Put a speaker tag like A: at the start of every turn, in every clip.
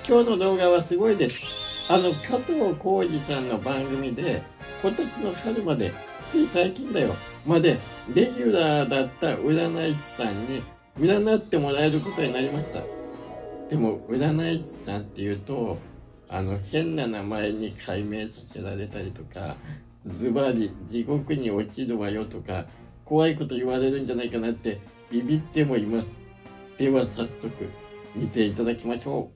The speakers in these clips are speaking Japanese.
A: 今日の動画はすごいです。加藤浩次さんの番組で、今年の春まで、つい最近だよ、まで、レギュラーだった占い師さんに占ってもらえることになりました。でも、占い師さんっていうと、変な名前に改名させられたりとか、ズバリ地獄に落ちるわよとか、怖いこと言われるんじゃないかなってビビってもいます。では早速見ていただきましょ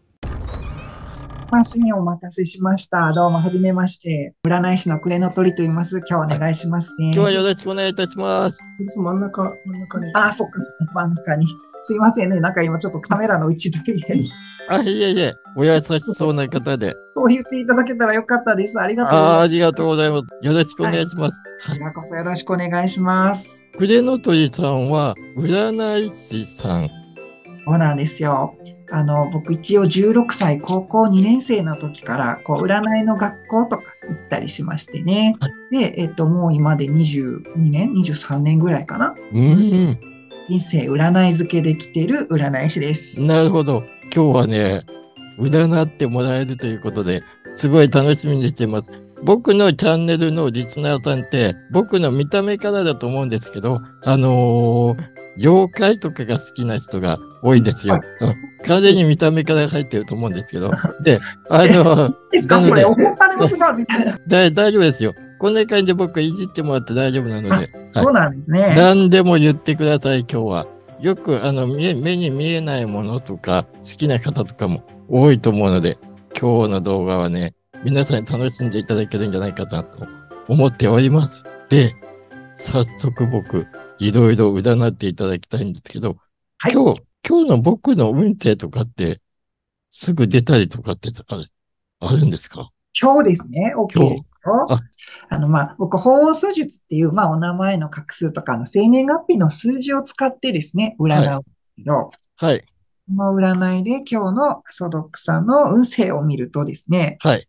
B: お待たせしました。どうも、はじめまして。占い師の暮れの鳥と言います。今日お願いします
A: う。今日は
B: ね。
A: よろしくお願いいたします。
B: 真ん中に。あ、そっか、真ん中に。すいませんね。なんか今ちょっとカメラの位置だけで。
A: あ、いえいえ、お優しそうな方で。
B: そう言っていただけたらよかったです。ありがとうございます。
A: ありがとうございます。よろしくお
B: はい。
A: 願いします。
B: こちらこそよろしくお願いします。
A: 暮れの鳥さんは占い師さん。
B: そうなんですよ。僕一応16歳、高校2年生の時から、占いの学校とか行ったりしましてね。で、もう今で22年、23年ぐらいかな。
A: うーん、
B: 人生占い漬けできてる占い師です。
A: なるほど。今日はね、占ってもらえるということで、すごい楽しみにしています。僕のチャンネルのリスナーさんって、僕の見た目からだと思うんですけど、妖怪とかが好きな人が多いんですよ。
B: はい。
A: 完全に見た目から入ってると思うんですけど。で、
B: え、いいですかそれ、
A: なので、
B: お金も違うみたいな。
A: 大丈夫ですよ。こんな感じで僕いじってもらって大丈夫なの
B: あ、
A: で、はい。
B: そうなんですね。
A: 何でも言ってください、今日は。よく、目に見えないものとか、好きな方とかも多いと思うので、今日の動画はね、皆さんに楽しんでいただけるんじゃないかなと思っております。で、早速僕、いろいろ占っていただきたいんですけど、
B: はい。
A: 今日の僕の運勢とかって、すぐ出たりとかってあるんですか？
B: 今日ですね。OK
A: 今日。
B: ですよ。
A: あ、
B: 僕、鳳凰術っていう、お名前の画数とか生年月日の数字を使ってですね、占
A: はい、
B: うんですけど、
A: はい、
B: この占いで今日のソドックさんの運勢を見るとですね、
A: はい、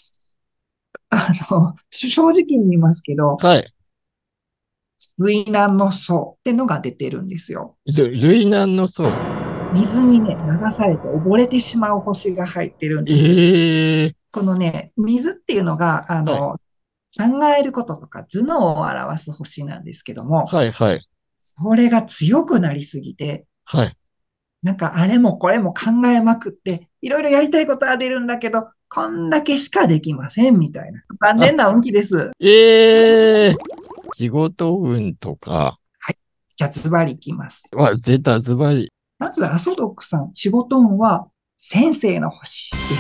B: 正直に言いますけど、
A: はい。
B: 水難の層ってのが出てるんですよ。
A: 類難の層。
B: 水にね、流されて溺れてしまう星が入ってるんです。
A: ええ、
B: このね、水っていうのが、
A: はい、
B: 考えることとか頭脳を表す星なんですけども、
A: はい、はい、
B: それが強くなりすぎて、
A: はい。
B: なんかあれもこれも考えまくって、いろいろやりたいことは出るんだけど、こんだけしかできませんみたいな。残
A: あ、
B: 念な運気です。
A: ええ、仕事運とか
B: はい。じゃあズバリいきます。
A: は出たズバリ。
B: まず、アソドックさん、仕事運は先生の星です。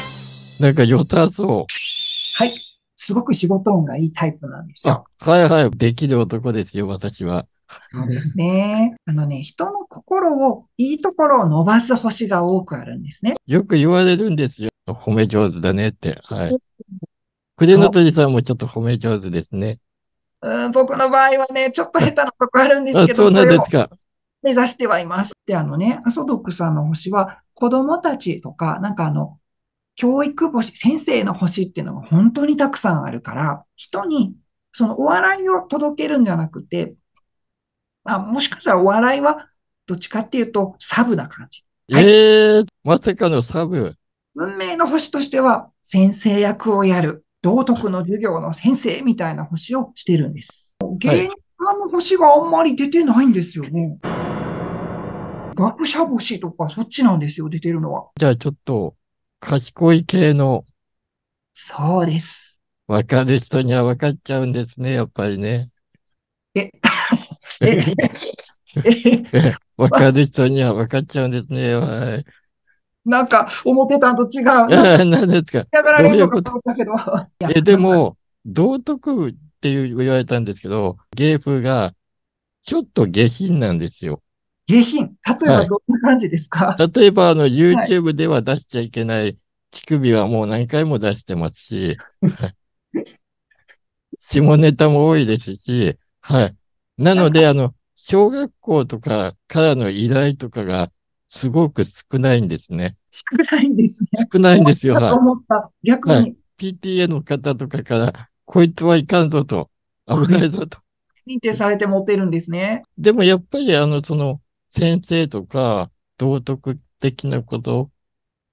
A: なんか良さそう。
B: はい。すごく仕事運がいいタイプなんです
A: あ、
B: よ。
A: はいはい。できる男ですよ、私は。
B: そうですね。人の心を、いいところを伸ばす星が多くあるんですね。
A: よく言われるんですよ。褒め上手だねって。はい。筆の
B: そ
A: 鳥さんもちょっと褒め上手ですね。
B: 僕の場合はね、ちょっと下手なとこあるんです
A: あ、
B: けど、
A: そう
B: それを
A: なんですか。
B: 目指してはいます。で、アソドックさんの星は、子供たちとか、教育星、先生の星っていうのが本当にたくさんあるから、人に、そのお笑いを届けるんじゃなくて、もしかしたらお笑いは、どっちかっていうと、サブな感じ。はい。
A: ええ、まさかのサブ。
B: 運命の星としては、先生役をやる、道徳の授業の先生みたいな星をしてるんです。
A: はい。
B: 芸人さんの星があんまり出てないんですよね。学者星とかそっちなんですよ、出てるのは。
A: じゃあちょっと、賢い系の
B: そうです。
A: 分かる人には分かっちゃうんですね、やっぱりね。
B: え、え、え、
A: 分か
B: ま、
A: る人には分かっちゃうんですね。はい。
B: なんか思ってたんと違う。なんか
A: 何ですか？
B: 嫌がられるのか
A: どういうこと？
B: と思ったけど。いや、
A: でも、道徳って言われたんですけど、芸風がちょっと下品なんですよ。
B: 下品。例え
A: はい。
B: ばどんな感じですか？
A: 例えば、
B: はい。
A: YouTube では出しちゃいけない乳首はもう何回も出してますし、はい。下ネタも多いですし、はい。な
B: なんか
A: ので、小学校とかからの依頼とかがすごく少ないんですね。
B: 少ないんですね。
A: 少ないんですよ。
B: 多いかと
A: はい。
B: 思った。逆
A: はい。
B: に。
A: PTA の方とかから、こいつはいかんぞと、危
B: はい。
A: ないぞと。
B: 認定されて持ってるんですね。
A: でもやっぱり、先生とか、道徳的なこと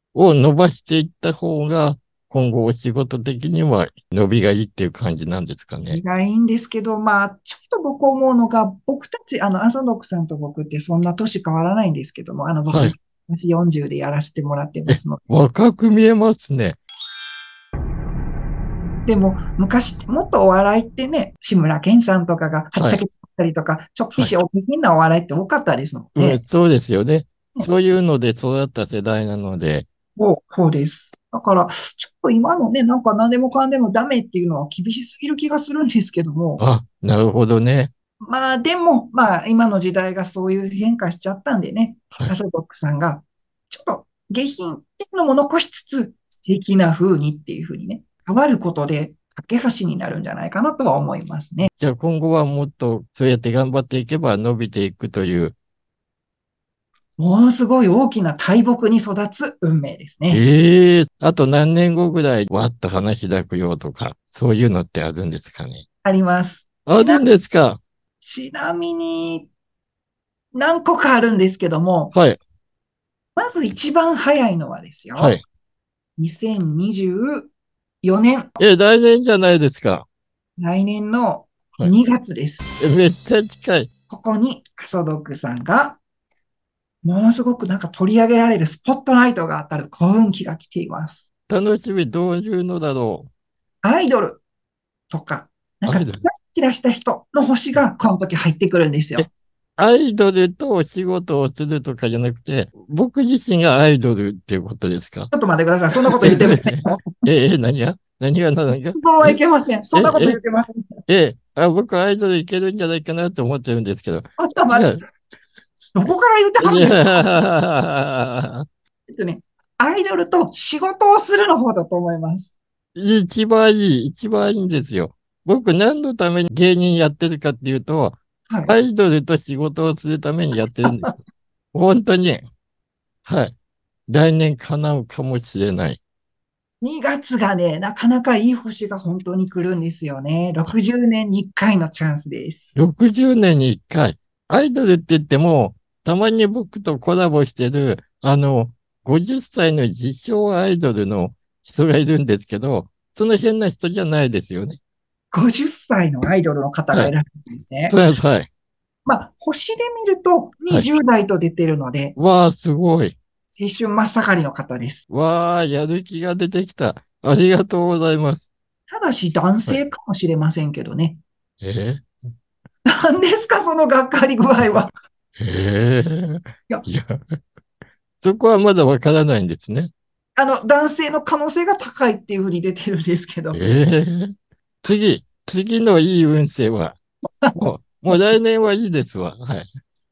A: を伸ばしていった方が、今後お仕事的には伸びがいいっていう感じなんですかね。
B: 意外いいんですけど、まあ、ちょっと僕思うのが、僕たち、アソドクさんと僕ってそんな年変わらないんですけども、僕、
A: はい。
B: 私40でやらせてもらってま
A: え、
B: すので。
A: 若く見えますね。
B: でも、昔ってもっとお笑いってね、志村けんさんとかがはっ
A: はい。
B: ちゃけたりとか、ちょっぴ
A: はい。
B: しお下品なお笑いって多かったですもん
A: うん、
B: ね。
A: そうですよね。
B: ね、
A: そういうので育った世代なので、
B: そうです。だから、ちょっと今のね、なんか何でもかんでもダメっていうのは厳しすぎる気がするんですけども、
A: あ、なるほどね。
B: まあでも、まあ今の時代がそういう変化しちゃったんでね、
A: はい。
B: アソドックさんが、ちょっと下品っていうのも残しつつ、素敵な風にっていう風にね、変わることで、架け橋になるんじゃないかなとは思いますね。
A: じゃあ今後はもっとそうやって頑張っていけば伸びていくという、
B: ものすごい大きな大木に育つ運命ですね。
A: あと何年後ぐらいわっと花開くよとか、そういうのってあるんですかね。
B: あります。
A: あるんですか。
B: ちなみに何個かあるんですけども、
A: はい。
B: まず一番早いのはですよ。
A: はい。
B: 2024年、
A: 来年じゃないですか。
B: 来年の
A: はい。
B: 2月です。
A: めっちゃ近い。
B: ここにアソドックさんがものすごくなんか取り上げられるスポットライトが当たる幸運期が来ています。
A: 楽しみ、どういうのだろ
B: アイドルとか、な
A: う。
B: んかキラ
A: アイドル。
B: キラした人の星がこの時入ってくるんです
A: え、
B: よ。
A: アイドルとお仕事をするとかじゃなくて、僕自身がアイドルっていうことですか？
B: ちょっと待ってください。そんなこと
A: え、
B: 言ってませんよ。
A: 何が
B: そこはい
A: え、
B: けません。そんなこと言っ
A: え、
B: てません。ち
A: 僕アイドルいけるんじゃないかなって思ってるんですけど。
B: ょっと待って。
A: 違う。
B: どこから言っては
A: い
B: るんですか？
A: や、
B: ね、アイドルと仕事をするの方だと思います。
A: 一番いいんですよ。僕何のために芸人やってるかっていうと、
B: はい。
A: アイドルと仕事をするためにやってるんです。本当に。はい。来年叶うかもしれない。
B: 2月がね、なかなかいい星が本当に来るんですよね。60年に1回のチャンスです。
A: 60年に1回。アイドルって言っても、たまに僕とコラボしてる、50歳の自称アイドルの人がいるんですけど、その変な人じゃないですよね。
B: 50歳のアイドルの方
A: はい。
B: がいらっしゃるんですね。
A: そうです。はい。
B: まあ、星で見ると
A: はい。
B: 20代と出てるので、
A: わあ、すごい。
B: 青春真っ盛りの方です。
A: わあ、やる気が出てきた。ありがとうございます。
B: ただし男
A: はい。
B: 性かもしれませんけどね。
A: え
B: 何ですか、そのがっかり具合は。
A: ええ
B: いや、
A: いや、そこはまだわからないんですね。
B: 男性の可能性が高いっていうふうに出てるんですけど。
A: ええ次のいい運勢は、もう来年はいいですわ。はい。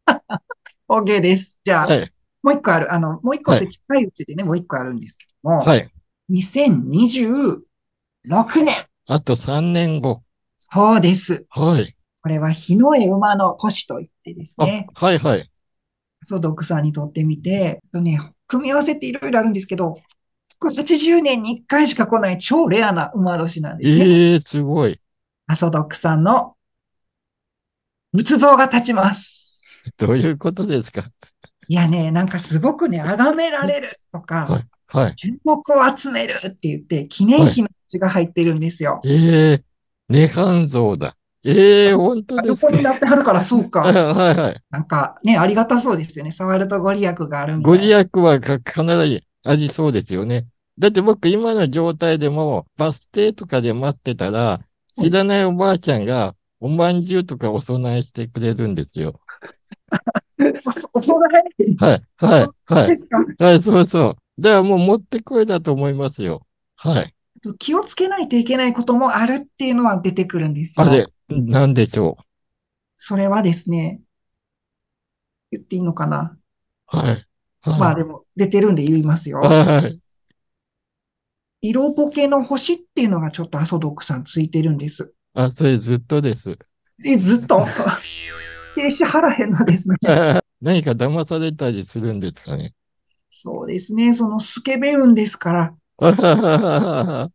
B: OK です。じゃあ、
A: はい。
B: もう一個ある。もう一個って
A: はい。
B: 近いうちでね、もう一個あるんですけども、
A: はい。
B: 2026年。
A: あと3年後。
B: そうです。
A: はい。
B: これは日の絵馬の年といってです
A: あ、
B: ね、
A: はいはい。
B: そう、読さんにとってみて、組み合わせっていろいろあるんですけど、180年に1回しか来ない超レアな馬年なんですね。
A: ええすごい。
B: アソドックさんの仏像が立ちます。
A: どういうことですか？
B: いやね、なんかすごくね、崇められるとか、
A: はい。はい。
B: 注目を集めるって言って、記念
A: はい。
B: 碑の字が入ってるんですよ。
A: ええ涅槃像だ。本当ですか？
B: 横になってはるから、そう
A: はい
B: か。
A: はいはい。
B: なんかね、ありがたそうですよね。触るとご利益があるみ
A: ご利
B: たいな。
A: 益は必ずありそうですよね。だって僕今の状態でもバス停とかで待ってたら、知らないおばあちゃんがおまんじゅうとかお供えしてくれるんですよ。
B: お供え
A: はい、はい、はい。
B: ですか？
A: はい、そうそう。だからもう持ってこいだと思いますよ。はい。
B: 気をつけないといけないこともあるっていうのは出てくるんです
A: あれ、
B: よ。
A: なんでしょ
B: それはですね、言っていいのかな。
A: う。はい、はい、
B: まあでも、出てるんで言いますよ。
A: はい。
B: 色ボケの星っていうのがちょっとアソドックさんついてるんです。
A: あ、それずっとです。
B: ずっと停止払えんのですね。
A: 何か騙されたりするんですかね。
B: そうですね。そのスケベ運ですから、
A: はい、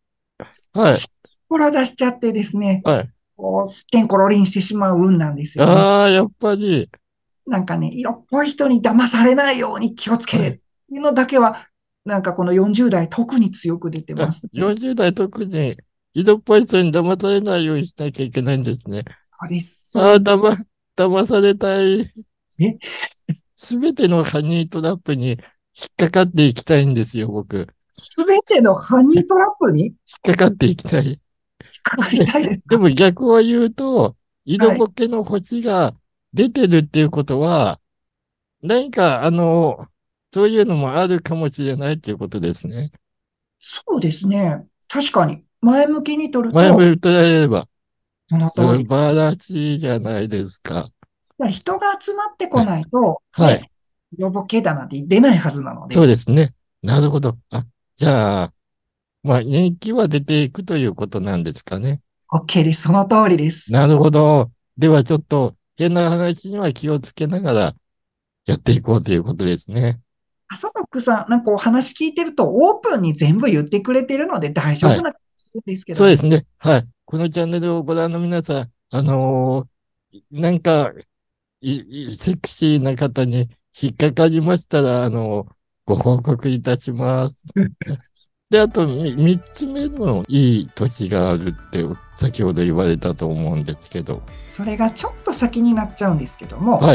B: ほら出しちゃってですね、
A: はい。
B: こう、すっけんころりんしてしまう運なんですよね。
A: ああ、やっぱり。
B: なんかね、色っぽい人に騙されないように気をつけ
A: はい。
B: っていうのだけはなんかこの40代特に強く出てま
A: あ、
B: すね。
A: 40代特に、色っぽい人に騙されないようにしなきゃいけないんですね。
B: そうです。そ
A: ああ、
B: うです。
A: 騙されたい。
B: え、
A: すべてのハニートラップに引っかかっていきたいんですよ、僕。引
B: すべてのハニートラップに引っ
A: っかかっていきたい。
B: かかり
A: で、
B: たいですか？
A: でも逆を言うと、色
B: はい。
A: ボケの星が出てるっていうことは、何か、そういうのもあるかもしれないっていうことですね。
B: そうですね。確かに。前向きに取ると、
A: 前も言ってられれば、
B: その通
A: 素
B: り。
A: 晴らしいじゃないですか。
B: やはり人が集まってこないと、
A: はい。
B: ね、ロボケだなんて出ないはずなの
A: そう
B: で、
A: ですね。なるほど。あ、じゃあ、まあ、人気は出ていくということなんですかね。
B: OK です。その通りです。
A: なるほど。ではちょっと、変な話には気をつけながらやっていこうということですね。
B: アソノックさん、なんかお話聞いてるとオープンに全部言ってくれてるので大丈
A: はい。
B: 夫な気がするんですけどね。
A: そうですね。はい。このチャンネルをご覧の皆さん、なんか、セクシーな方に引っかかりましたら、ご報告いたします。で、あと、三つ目のいい年があるって、先ほど言われたと思うんですけど。
B: それがちょっと先になっちゃうんですけども、
A: はい。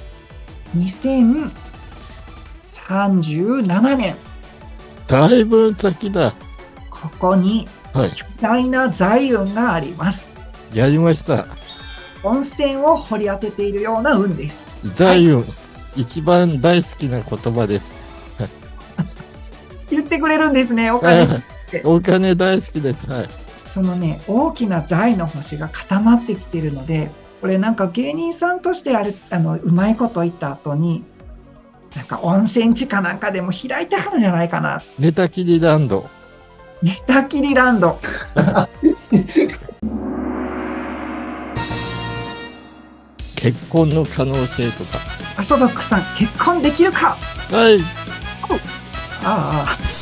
B: 2037年、
A: だいぶ先だ。
B: ここに
A: はい。
B: 巨大な財運があります。
A: やりました。
B: 温泉を掘り当てているような運です。はい。
A: 財運。一番大好きな言葉です。
B: 言ってくれるんですね。お
A: はい。
B: 金すって。
A: お金大好きです。はい。
B: そのね、大きな財の星が固まってきてるので、これなんか芸人さんとしてうまいこと言った後に、なんか温泉地かなんかでも開いてはるんじゃないかな。
A: 寝たきりランド。
B: 寝たきりランド。
A: 結婚の可能性とか。
B: アソドックさん、結婚できるか？
A: はい。
B: ああ。